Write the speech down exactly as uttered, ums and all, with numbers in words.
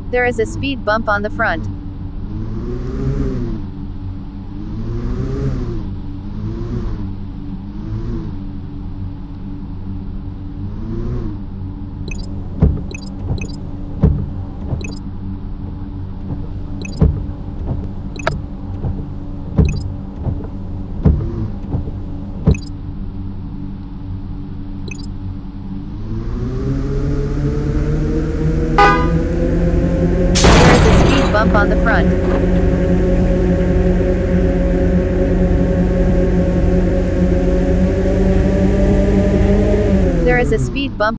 There is a speed bump on the front. Bump on the front. There is a speed bump.